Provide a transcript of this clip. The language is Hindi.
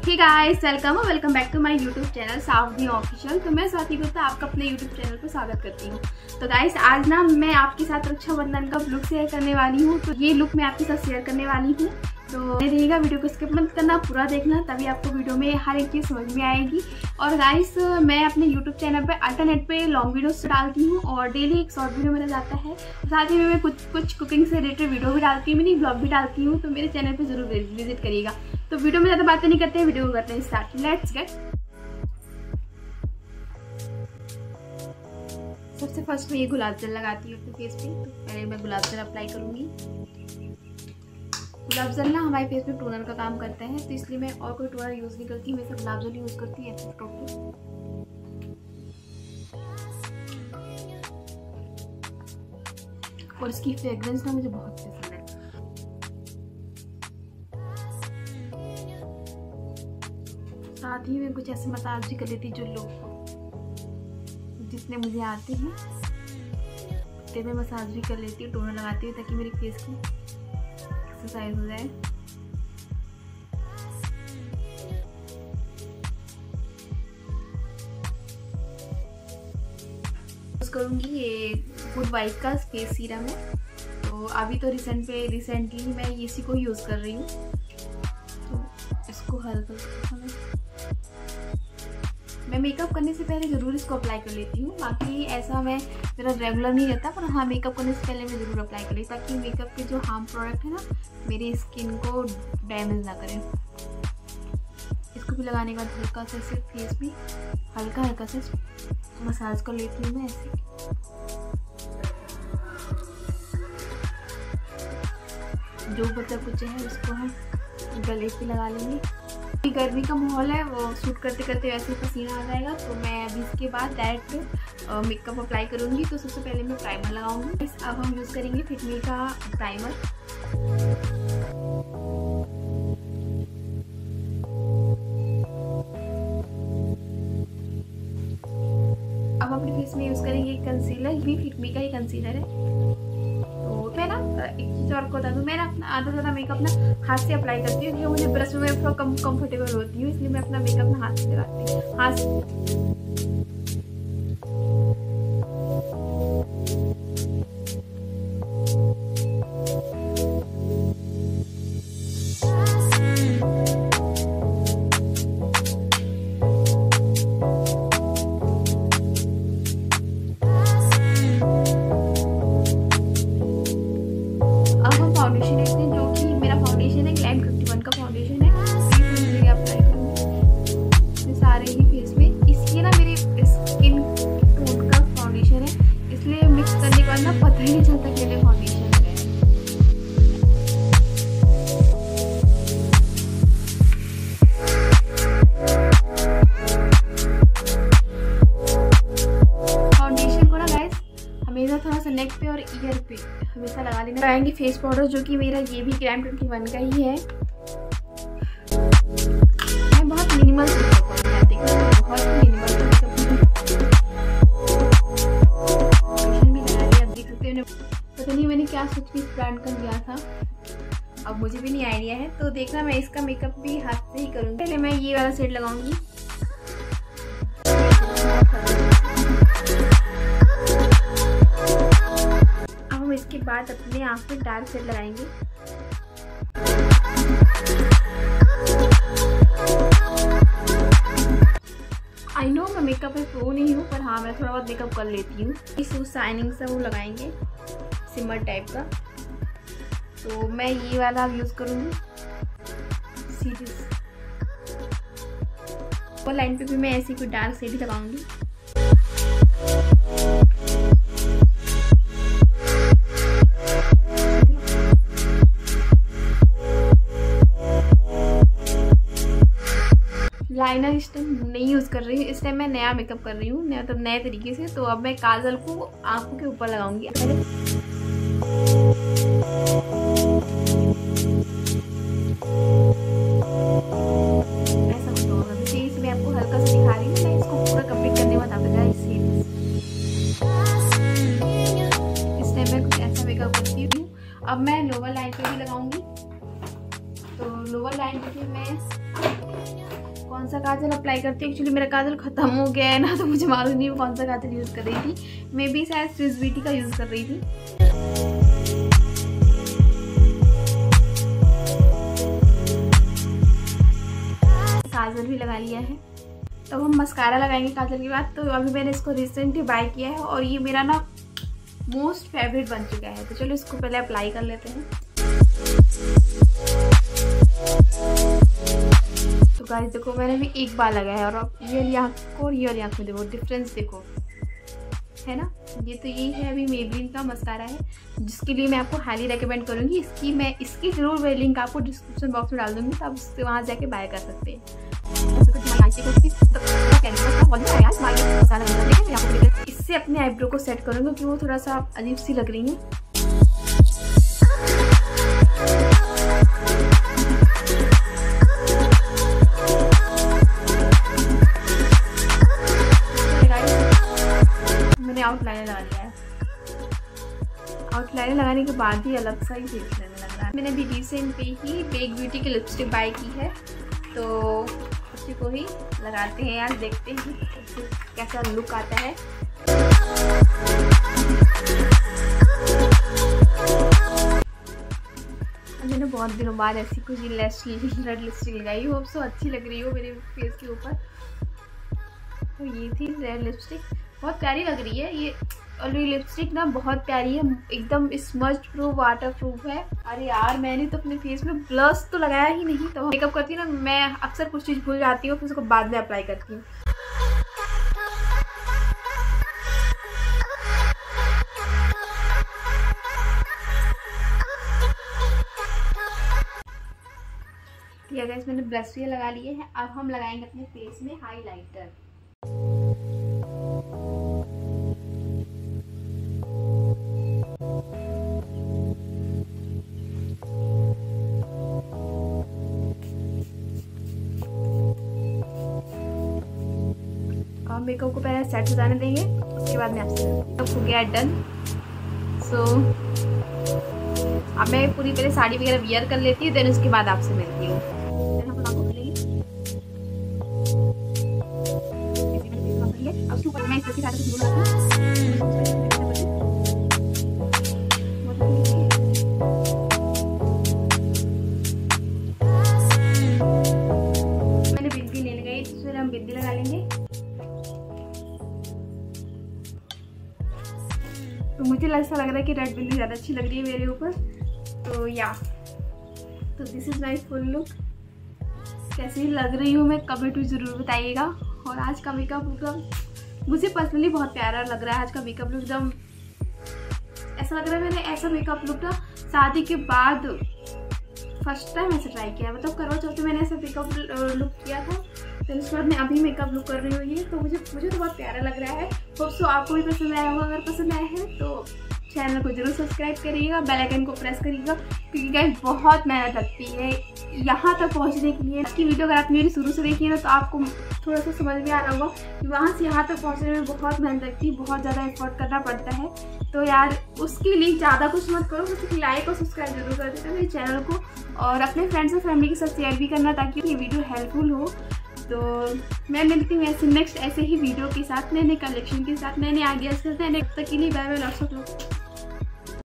Hey guys, welcome back to my YouTube channel Savani official. तो मैं स्वाति गुप्ता आपका अपने यूट्यूब चैनल पर स्वागत करती हूँ। तो गाइस, आज ना मैं आपके साथ रक्षाबंधन का लुक शेयर करने वाली हूँ। तो ये लुक मैं आपके साथ शेयर करने वाली हूँ, तो रहेगा वीडियो को स्किप मत करना, पूरा देखना, तभी आपको वीडियो में हर एक चीज़ समझ में आएगी। और गाइस, मैं अपने यूट्यूब चैनल पे अल्टरनेट पे लॉन्ग वीडियोस डालती हूँ और डेली एक शॉर्ट वीडियो मेरा जाता है। साथ ही में मैं कुछ कुकिंग से रिलेटेड वीडियो भी डालती हूँ, मिनी ब्लॉग भी डालती हूँ। तो मेरे चैनल पर जरूर विजिट करिएगा। तो वीडियो में ज़्यादा बातें नहीं करते हैं, वीडियो को करते हैं स्टार्ट। Let's get. सबसे फर्स्ट मैं ये गुलाब जल लगाती हूँ अपने फेस पे। तो पहले मैं गुलाब जल अप्लाई करूँगी। गुलाब जल ना हमारे फेस पे टोनर का काम करता है, तो इसलिए मैं और कोई टोनर यूज़ नहीं करती, मैं सिर्फ गुलाब जल यूज़ करती हूँ। और इसकी फ्रेग्रेंस ना मुझे बहुत पसंद है। साथ ही मैं कुछ ऐसे मसाज भी कर लेती जो लोग जिसने मुझे आते हैं, तो मैं मसाज भी कर लेती हूँ, टोनर लगाती हूँ ताकि मेरी फेस की एक्सरसाइज हो जाए। यूज करूँगी ये गुड वाइफ का फेस सीरम है। तो अभी तो रिसेंटली मैं इसी को यूज़ कर रही हूँ। तो इसको हल्का मैं मेकअप करने से पहले ज़रूर इसको अप्लाई कर लेती हूँ। बाकी ऐसा मेरा रेगुलर नहीं रहता, पर हाँ, मेकअप करने से पहले मैं ज़रूर अप्लाई कर लेती हूँ ताकि मेकअप के जो हार्म प्रोडक्ट है ना मेरी स्किन को डैमेज ना करें। इसको भी लगाने के बाद हल्का सा इसे फेस भी हल्का से मसाज कर लेती हूँ मैं ऐसे। जो बचा कुछ है उसको हम गले पे लगा लेंगे। गर्मी का माहौल है, वो शूट करते करते वैसे ही पसीना आ जाएगा। तो मैं अभी इसके बाद डायरेक्ट मेकअप अप्लाई करूँगी। तो सबसे पहले मैं प्राइमर लगाऊंगी। अब हम यूज़ करेंगे फिटमी का प्राइमर। अब अपने फेस में यूज़ करेंगे कंसीलर। ये भी फिटमी का ही कंसीलर है। तो मैं ना एक चीज़ और को बता दूँ, मैं ना अपना आधा ज़्यादा मेकअप ना हाथ से अप्लाई करती हूँ, क्योंकि मुझे ब्रश में थोड़ा कम कंफर्टेबल होती हूँ, इसलिए मैं अपना मेकअप ना हाथ से लगाती हूँ। हाथ से पता ही नहीं चलता कि ये फाउंडेशन है। फाउंडेशन को ना गाइस हमेशा थोड़ा सा नेक पे और ईयर पे हमेशा लगा लेना। लगाएंगे फेस पाउडर, जो कि मेरा ये भी ग्राम 21 का ही है। मैं बहुत मिनिमल पता नहीं मैंने क्या सोच के इस ब्रांड का लिया था, अब मुझे भी नहीं आइडिया है। तो देखना, मैं इसका मेकअप भी हाथ से ही करूँगी। पहले मैं ये वाला सेट लगाऊंगी। अब हम इसके बाद अपने आँख में डार्क सेट लगाएंगे। आई नो मैं मेकअप में प्रो नहीं हूँ, पर हाँ, मैं थोड़ा बहुत मेकअप कर लेती हूँ। इस शाइनिंग सा वो लगाएंगे सिमर टाइप का। तो मैं ये वाला यूज़ करूँगी सीरीज। और लाइन पे भी मैं ऐसी कोई डार्क शेड ही लगाऊंगी। लाइनर इस टाइम नहीं यूज़ कर रही हूँ, इस टाइम मैं नया मेकअप कर रही हूँ, मतलब नए तरीके से। तो अब मैं काजल को आंखों के ऊपर लगाऊंगी। ऐसा कुछ होगा, जैसे मैं आपको हल्का सा दिखा रही हूँ, मैं इसको पूरा कंप्लीट करने के बाद आप इस टाइम मैं कुछ ऐसा मेकअप करती हूँ। अब मैं लोअर लाइन पे भी लगाऊंगी। तो लोअर लाइन पे भी मैं कौन सा काजल अप्लाई करती हूँ। एक्चुअली मेरा काजल खत्म हो गया है ना, तो मुझे मालूम नहीं वो कौन सा काजल यूज़ कर रही थी। मैं भी शायद स्विस ब्यूटी का यूज़ कर रही थी। काजल भी लगा लिया है, तो हम मस्कारा लगाएंगे काजल के बाद। तो अभी मैंने इसको रिसेंटली बाय किया है और ये मेरा ना मोस्ट फेवरेट बन चुका है। तो चलो इसको पहले अप्लाई कर लेते हैं। तो गाइस देखो मैंने भी एक बार लगाया है और अब ये वाली आँख को और ये वाली आँख में देखो डिफरेंस देखो, है ना। ये तो ये है अभी मेबलिन का मस्कारा है, जिसके लिए मैं आपको हाईली रेकमेंड करूँगी। इसकी जरूर मैं लिंक आपको डिस्क्रिप्शन बॉक्स में डाल दूँगी, तो आप उससे वहाँ जाके बाय कर सकते हैं। इससे अपने आईब्रो को सेट करूँगी क्योंकि वो थोड़ा सा अजीब सी लग रही है। मैंने आउटलाइनर लगा लिया है। आउटलाइनर लगाने के बाद ही अलग सा ही फेस लगने लग रहा है। मैंने भी रिसेंट पे ही बेक ब्यूटी की लिपस्टिक बाय की है, तो उसी को ही लगाते हैं यार, देखते हैं कैसा लुक आता है। मैंने बहुत दिनों बाद ऐसी कुछ रेड लिपस्टिक लगाई हो, सो अच्छी लग रही हो मेरे फेस के ऊपर। तो ये थी रेड लिपस्टिक, बहुत प्यारी लग रही है ये। और ये लिपस्टिक ना बहुत प्यारी है, एकदम स्मज प्रूफ, वाटर प्रूफ है। अरे यार मैंने तो अपने फेस में ब्लश तो लगाया ही नहीं। तो मेकअप करती हूँ ना, मैं अक्सर कुछ चीज़ भूल जाती हूँ, फिर उसको बाद में अप्लाई करती हूँ। ठीक है गाइस, मैंने ब्लश भी लगा लिए हैं। अब हम लगाएंगे अपने फेस में हाईलाइटर। मेकअप को पहले सेट हो जाने देंगे, उसके बाद मैं आपसे मेकअप हो गया डन। सो अब मैं पूरी तरह साड़ी वगैरह वियर कर लेती हूँ, देन उसके बाद आपसे मिलती हूँ। मैंने बिंदी ले लगाई, तो फिर हम बिंदी लगा लेंगे। तो मुझे ऐसा लग रहा है कि रेड बिंदी ज़्यादा अच्छी लग रही है मेरे ऊपर। तो या तो this is my full look. कैसी लग रही हूँ मैं कमेंट में ज़रूर बताइएगा। और आज का मेकअप मतलब मुझे पर्सनली बहुत प्यारा लग रहा है। आज का मेकअप लुक एकदम ऐसा लग रहा है, मैंने ऐसा मेकअप लुक ना शादी के बाद फर्स्ट टाइम ऐसे ट्राई किया। मतलब करवा चौथ में मैंने ऐसा मेकअप लुक किया था, तो उसके बाद मैं अभी मेकअप लुक कर रही हूँ ये। तो मुझे तो बहुत प्यारा लग रहा है। होप सो आपको भी पसंद आया होगा। अगर पसंद आया है तो चैनल को जरूर सब्सक्राइब करिएगा, बेल आइकन को प्रेस करिएगा, क्योंकि गाइस बहुत मेहनत लगती है यहाँ तक पहुँचने के लिए। इसकी वीडियो अगर आपने मेरी शुरू से देखी है ना, तो आपको थोड़ा सा समझ में आ रहा होगा कि वहाँ से यहाँ तक पहुँचने में बहुत मेहनत लगती है, बहुत ज़्यादा एफर्ट करना पड़ता है। तो यार उसके लिए ज़्यादा कुछ मत करो, बस लाइक और सब्सक्राइब जरूर कर देना मेरे चैनल को, और अपने फ्रेंड्स और फैमिली के साथ शेयर भी करना, ताकि ये वीडियो हेल्पफुल हो। तो मैं मिलती हूँ ऐसे नेक्स्ट ऐसे ही वीडियो के साथ, नए नए कलेक्शन के साथ, नए नए आइडियाज़ के साथ। तब तक के लिए bye bye, lots of love.